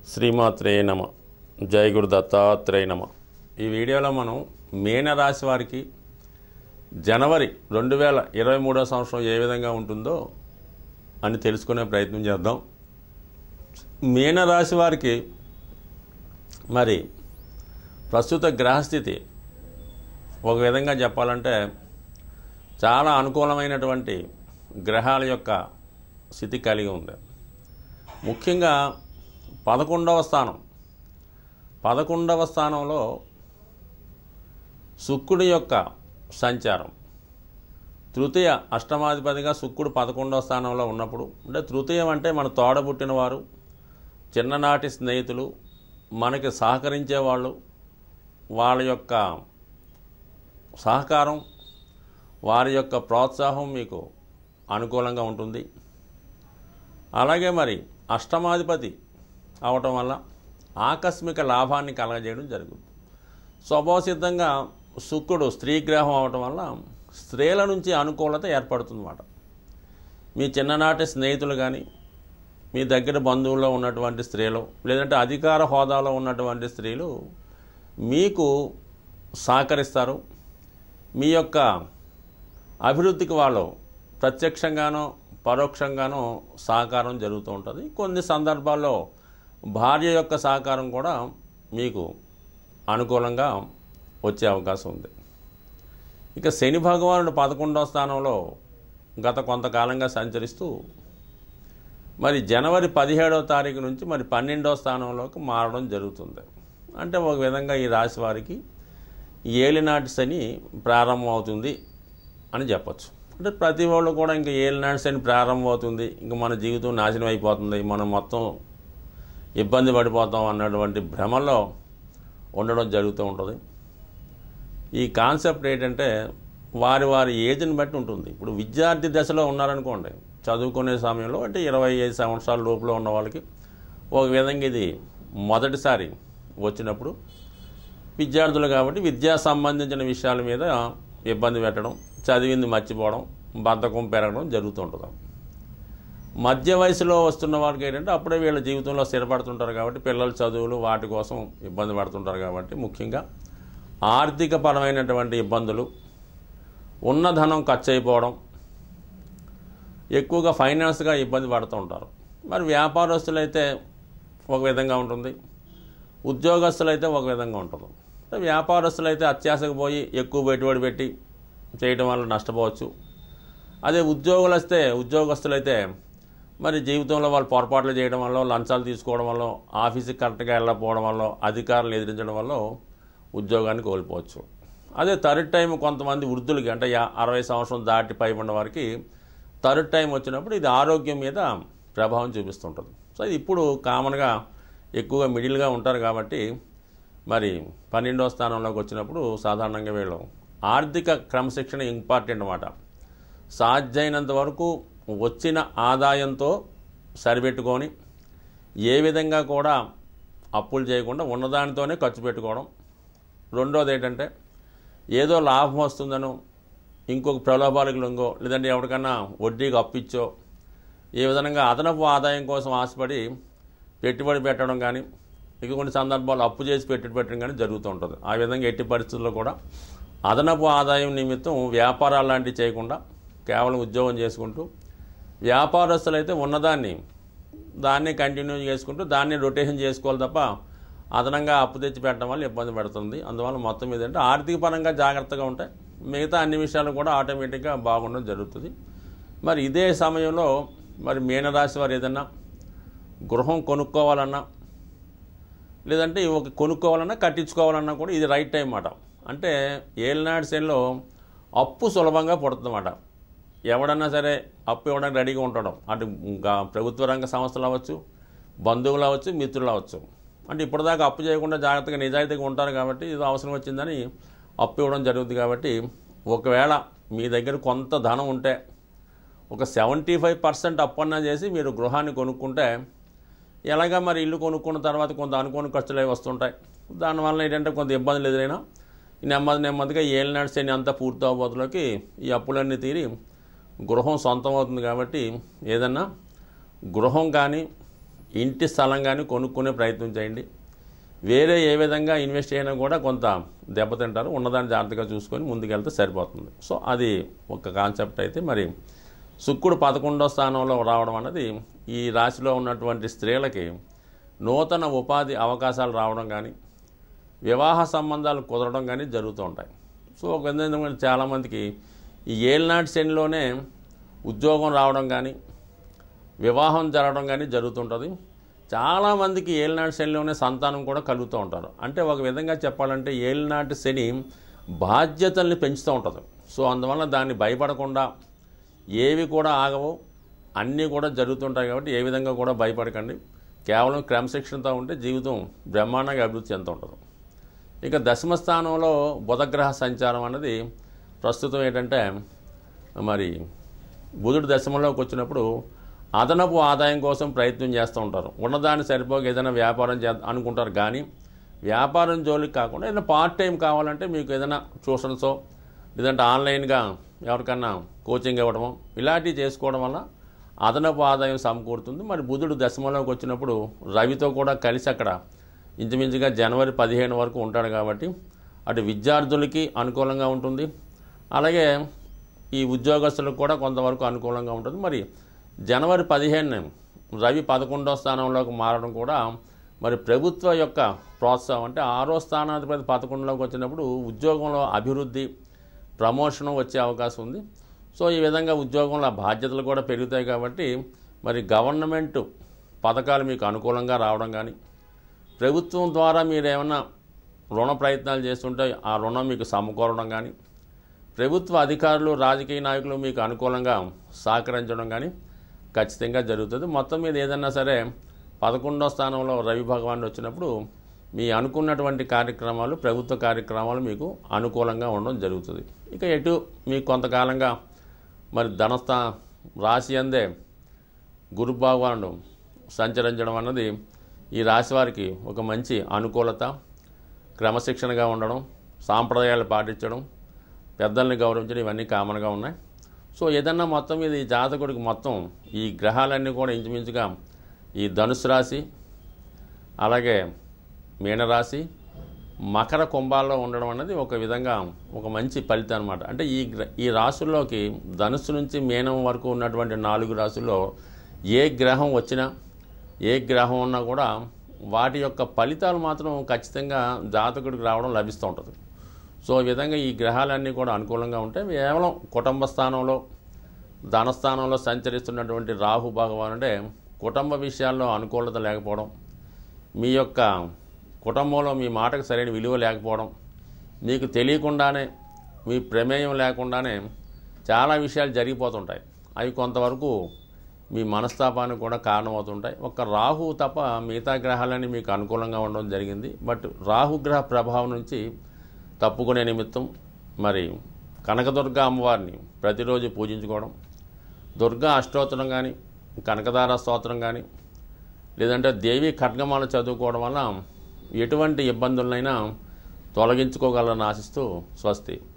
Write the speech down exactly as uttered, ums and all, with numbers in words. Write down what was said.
శ్రీమాత్రే నమ. జై గురు దత్తాత్రేయ నమ. ఈ వీడియోలో మనం మీనరాశి వారికి జనవరి రెండు వేల ఇరవై మూడో సంవత్సరం ఏ విధంగా ఉంటుందో అని తెలుసుకునే ప్రయత్నం చేద్దాం. మీనరాశి వారికి మరి ప్రస్తుత గ్రహస్థితి ఒక విధంగా చెప్పాలంటే చాలా అనుకూలమైనటువంటి గ్రహాల యొక్క స్థితి కలిగి ఉంది. ముఖ్యంగా పదకొండవ స్థానం పదకొండవ స్థానంలో శుక్రుడి యొక్క సంచారం, తృతీయ అష్టమాధిపతిగా శుక్రుడు పదకొండవ స్థానంలో ఉన్నప్పుడు, అంటే తృతీయం అంటే మన తోడబుట్టిన వారు, చిన్ననాటి స్నేహితులు, మనకి సహకరించేవాళ్ళు, వాళ్ళ యొక్క సహకారం, వారి యొక్క ప్రోత్సాహం మీకు అనుకూలంగా ఉంటుంది. అలాగే మరి అష్టమాధిపతి అవటం వల్ల ఆకస్మిక లాభాన్ని కలగజేయడం జరుగుతుంది. స్వభావసిద్ధంగా శుక్రుడు స్త్రీ గ్రహం అవటం వల్ల స్త్రీల నుంచి అనుకూలత ఏర్పడుతుందన్నమాట. మీ చిన్ననాటి స్నేహితులు కానీ, మీ దగ్గర బంధువుల్లో ఉన్నటువంటి స్త్రీలు, లేదంటే అధికార హోదాలో ఉన్నటువంటి స్త్రీలు మీకు సహకరిస్తారు. మీ యొక్క అభివృద్ధికి వాళ్ళు ప్రత్యక్షంగానో పరోక్షంగానో సహకారం జరుగుతూ ఉంటుంది. కొన్ని సందర్భాల్లో భార్య యొక్క సహకారం కూడా మీకు అనుకూలంగా వచ్చే అవకాశం ఉంది. ఇక శని భగవానుడు పదకొండవ స్థానంలో గత కొంతకాలంగా సంచరిస్తూ మరి జనవరి పదిహేడవ తారీఖు నుంచి మరి పన్నెండవ స్థానంలోకి మారడం జరుగుతుంది. అంటే ఒక విధంగా ఈ రాశి వారికి ఏలినాటి శని ప్రారంభం అవుతుంది అని చెప్పచ్చు. అంటే ప్రతి వాళ్ళు కూడా ఇంకా ఏలినాటి శని ప్రారంభం అవుతుంది, ఇంకా మన జీవితం నాశనం అయిపోతుంది, మనం మొత్తం ఇబ్బంది పడిపోతాం అన్నటువంటి భ్రమలో ఉండడం జరుగుతూ ఉంటుంది. ఈ కాన్సెప్ట్ ఏంటంటే వారి వారి ఏజ్ని బట్టి ఉంటుంది. ఇప్పుడు విద్యార్థి దశలో ఉన్నారనుకోండి, చదువుకునే సమయంలో అంటే ఇరవై ఐదు సంవత్సరాల లోపల ఉన్న వాళ్ళకి ఒక విధంగా ఇది మొదటిసారి వచ్చినప్పుడు విద్యార్థులు కాబట్టి విద్యా సంబంధించిన విషయాల మీద ఇబ్బంది పెట్టడం, చదివింది మర్చిపోవడం, బద్ధకం పెరగడం జరుగుతూ ఉంటుంది. మధ్య వయసులో వస్తున్న వారికి ఏంటంటే అప్పుడే వీళ్ళ జీవితంలో స్థిరపడుతుంటారు కాబట్టి పిల్లల చదువులు వాటి కోసం ఇబ్బంది పడుతుంటారు కాబట్టి ముఖ్యంగా ఆర్థిక పరమైనటువంటి ఇబ్బందులు, ఉన్న ధనం ఖర్చు అయిపోవడం, ఎక్కువగా ఫైనాన్స్గా ఇబ్బంది పడుతూ ఉంటారు. మరి వ్యాపారస్తులైతే ఒక విధంగా ఉంటుంది, ఉద్యోగస్తులైతే ఒక విధంగా ఉంటుంది. వ్యాపారస్తులైతే అత్యాశకు పోయి ఎక్కువ పెట్టుబడి పెట్టి చేయడం వల్ల నష్టపోవచ్చు. అదే ఉద్యోగులు వస్తే ఉద్యోగస్తులైతే మరి జీవితంలో వాళ్ళు పొరపాట్లు చేయడం వల్ల, లంచాలు తీసుకోవడం వల్ల, ఆఫీస్కి కరెక్ట్గా వెళ్ళకపోవడం వల్ల, అధికారులు ఎదిరించడం వల్ల ఉద్యోగాన్ని కోల్పోవచ్చు. అదే థర్డ్ టైం కొంతమంది వృద్ధులకి అంటే అరవై సంవత్సరం దాటి పైబడిన వారికి థర్డ్ టైం వచ్చినప్పుడు ఇది ఆరోగ్యం మీద ప్రభావం చూపిస్తుంటుంది. సో ఇది ఇప్పుడు కామన్గా ఎక్కువగా మిడిల్గా ఉంటారు కాబట్టి మరి పన్నెండవ స్థానంలోకి వచ్చినప్పుడు సాధారణంగా వీళ్ళు ఆర్థిక క్రమశిక్షణ ఇంపార్టెంట్ అన్నమాట. సాధ్యమైనంత వరకు వచ్చిన ఆదాయంతో సరిపెట్టుకొని ఏ విధంగా కూడా అప్పులు చేయకుండా ఉన్నదానితోనే ఖర్చు పెట్టుకోవడం. రెండోది ఏంటంటే ఏదో లాభం వస్తుందనో, ఇంకొక ప్రలోభాలకు లొంగో, లేదంటే ఎవరికన్నా వడ్డీకి అప్పిచ్చో, ఏ విధంగా అదనపు ఆదాయం కోసం ఆశపడి పెట్టుబడి పెట్టడం కానీ, ఇక కొన్ని సందర్భాలు అప్పు చేసి పెట్టుబడి పెట్టడం కానీ జరుగుతూ ఉంటుంది. ఆ విధంగా ఎట్టి పరిస్థితుల్లో కూడా అదనపు ఆదాయం నిమిత్తం వ్యాపారాలు లాంటివి చేయకుండా కేవలం ఉద్యోగం చేసుకుంటూ, వ్యాపారస్తులు అయితే ఉన్నదాన్ని దాన్ని కంటిన్యూ చేసుకుంటూ దాన్ని రొటేషన్ చేసుకోవాలి తప్ప అదనంగా అప్పు తెచ్చి పెట్టడం వల్ల ఇబ్బంది పడుతుంది. అందువల్ల మొత్తం మీద అంటే ఆర్థిక పరంగా జాగ్రత్తగా ఉంటాయి, మిగతా అన్ని విషయాలు కూడా ఆటోమేటిక్గా బాగుండడం జరుగుతుంది. మరి ఇదే సమయంలో మరి మీనరాశి వారు ఏదన్నా గృహం కొనుక్కోవాలన్నా, లేదంటే ఒక కొనుక్కోవాలన్నా కట్టించుకోవాలన్నా కూడా ఇది రైట్ టైం అన్నమాట. అంటే ఏలినాటి శనిలో అప్పు సులభంగా పుడుతుందన్నమాట. ఎవడన్నా సరే అప్పు ఇవ్వడానికి రెడీగా ఉండడం, అటు ప్రభుత్వ రంగ సంస్థలు అవ్వచ్చు, బంధువులు అవ్వచ్చు, మిత్రులు అవ్వచ్చు. అంటే ఇప్పటిదాకా అప్పు చేయకుండా జాగ్రత్తగా నిజాయితీగా ఉంటారు కాబట్టి ఇది అవసరం వచ్చిందని అప్పు ఇవ్వడం జరుగుతుంది. కాబట్టి ఒకవేళ మీ దగ్గర కొంత ధనం ఉంటే ఒక సెవెంటీ ఫైవ్ పర్సెంట్ అప్పన్నా చేసి మీరు గృహాన్ని కొనుక్కుంటే, ఎలాగా మరి ఇల్లు కొనుక్కున్న తర్వాత కొంత అనుకోని ఖర్చులు అవి వస్తుంటాయి. దానివల్ల ఏంటంటే కొంత ఇబ్బందులు ఎదురైనా నెమ్మది నెమ్మదిగా ఏలినాటి శని అంతా పూర్తి అవబోతులోకి ఈ అప్పులన్నీ తీరి గృహం సొంతం అవుతుంది. కాబట్టి ఏదన్నా గృహం కానీ ఇంటి స్థలం కానీ కొనుక్కునే ప్రయత్నం చేయండి. వేరే ఏ విధంగా ఇన్వెస్ట్ చేయడం కూడా కొంత దెబ్బతింటారు. ఉన్నదాన్ని జాగ్రత్తగా చూసుకొని ముందుకెళ్తే సరిపోతుంది. సో అది ఒక కాన్సెప్ట్ అయితే, మరి శుక్రుడు పదకొండో స్థానంలో రావడం అన్నది ఈ రాశిలో ఉన్నటువంటి స్త్రీలకి నూతన ఉపాధి అవకాశాలు రావడం కానీ, వివాహ సంబంధాలు కుదరడం కానీ జరుగుతూ ఉంటాయి. సో ఒక విధంగా చాలామందికి ఈ ఏలినాటి శనిలోనే ఉద్యోగం రావడం కానీ, వివాహం జరగడం కానీ జరుగుతుంటుంది. చాలామందికి ఏలినాటి శనిలోనే సంతానం కూడా కలుగుతూ ఉంటారు. అంటే ఒక విధంగా చెప్పాలంటే ఏలినాటి శని బాధ్యతల్ని పెంచుతూ ఉంటుంది. సో అందువల్ల దాన్ని భయపడకుండా ఏవి కూడా ఆగవు, అన్నీ కూడా జరుగుతుంటాయి. కాబట్టి ఏ విధంగా కూడా భయపడకండి. కేవలం క్రమశిక్షణతో ఉంటే జీవితం బ్రహ్మాండంగా అభివృద్ధి చెందుతూ ఉంటుంది. ఇక దశమ స్థానంలో బుధగ్రహ సంచారం అన్నది ప్రస్తుతం ఏంటంటే, మరి బుధుడు దశమంలోకి వచ్చినప్పుడు అదనపు ఆదాయం కోసం ప్రయత్నం చేస్తూ ఉంటారు. ఉన్నదాన్ని సరిపోక ఏదైనా వ్యాపారం చే అనుకుంటారు. కానీ వ్యాపారం జోలికి కాకుండా ఏదైనా పార్ట్ టైం కావాలంటే మీకు ఏదైనా ట్యూషన్సో లేదంటే ఆన్లైన్గా ఎవరికన్నా కోచింగ్ ఇవ్వడమో ఇలాంటివి చేసుకోవడం వల్ల అదనపు ఆదాయం సమకూరుతుంది. మరి బుధుడు దశమంలోకి వచ్చినప్పుడు రవితో కూడా కలిసి అక్కడ ఇంచుమించుగా జనవరి పదిహేను వరకు ఉంటాడు. కాబట్టి అటు విద్యార్థులకి అనుకూలంగా ఉంటుంది, అలాగే ఈ ఉద్యోగస్తులకు కూడా కొంతవరకు అనుకూలంగా ఉంటుంది. మరి జనవరి పదిహేను రవి పదకొండో స్థానంలోకి మారడం కూడా మరి ప్రభుత్వ యొక్క ప్రోత్సాహం, అంటే ఆరో స్థానాధిపతి పదకొండులోకి వచ్చినప్పుడు ఉద్యోగంలో అభివృద్ధి, ప్రమోషన్ వచ్చే అవకాశం ఉంది. సో ఈ విధంగా ఉద్యోగంలో బాధ్యతలు కూడా పెరుగుతాయి. కాబట్టి మరి గవర్నమెంట్ పథకాలు మీకు అనుకూలంగా రావడం కానీ, ప్రభుత్వం ద్వారా మీరు ఏమైనా రుణ ప్రయత్నాలు చేస్తుంటే ఆ రుణం మీకు సమకూరడం కానీ, ప్రభుత్వ అధికారులు, రాజకీయ నాయకులు మీకు అనుకూలంగా సహకరించడం కానీ ఖచ్చితంగా జరుగుతుంది. మొత్తం మీద ఏదన్నా సరే పదకొండో స్థానంలో రవి భగవానుడు వచ్చినప్పుడు మీ అనుకున్నటువంటి కార్యక్రమాలు, ప్రభుత్వ కార్యక్రమాలు మీకు అనుకూలంగా ఉండడం జరుగుతుంది. ఇక ఎటు మీకు కొంతకాలంగా మరి ధనస్థా రాశి అందే గురు భగవానుడు సంచరించడం అన్నది ఈ రాశి వారికి ఒక మంచి అనుకూలత, క్రమశిక్షణగా ఉండడం, సాంప్రదాయాలు పాటించడం, పెద్దల్ని గౌరవించడం ఇవన్నీ కామన్గా ఉన్నాయి. సో ఏదన్నా మొత్తం మీద ఈ జాతకుడికి మొత్తం ఈ గ్రహాలన్నీ కూడా ఇంచుమించుగా ఈ ధనుసు రాశి, అలాగే మీనరాశి, మకర కుంభాల్లో ఉండడం అన్నది ఒక విధంగా ఒక మంచి ఫలితం అనమాట. అంటే ఈ ఈ రాశుల్లోకి ధనుసు నుంచి మీనం వరకు ఉన్నటువంటి నాలుగు రాశుల్లో ఏ గ్రహం వచ్చినా, ఏ గ్రహం ఉన్నా కూడా వాటి యొక్క ఫలితాలు మాత్రం ఖచ్చితంగా జాతకుడికి రావడం లభిస్తూ ఉంటుంది. సో ఈ విధంగా ఈ గ్రహాలన్నీ కూడా అనుకూలంగా ఉంటాయి. కేవలం కుటుంబ స్థానంలో, ధనస్థానంలో సంచరిస్తున్నటువంటి రాహు భగవానుడే కుటుంబ విషయాల్లో అనుకూలత లేకపోవడం, మీ యొక్క కుటుంబంలో మీ మాటకు సరైన విలువ లేకపోవడం, మీకు తెలియకుండానే, మీ ప్రమేయం లేకుండానే చాలా విషయాలు జరిగిపోతుంటాయి. అవి కొంతవరకు మీ మనస్తాపానికి కూడా కారణమవుతుంటాయి. ఒక్క రాహు తప్ప మిగతా గ్రహాలన్నీ మీకు అనుకూలంగా ఉండడం జరిగింది. బట్ రాహుగ్రహ ప్రభావం నుంచి తప్పుకునే నిమిత్తం మరి కనకదుర్గా అమ్మవారిని ప్రతిరోజు పూజించుకోవడం, దుర్గా అష్టోత్తరం కానీ, కనకదార స్తోత్రం కానీ, లేదంటే దేవి ఖడ్గమాల చదువుకోవడం వల్ల ఎటువంటి ఇబ్బందులనైనా తొలగించుకోగలరని ఆశిస్తూ స్వస్తి.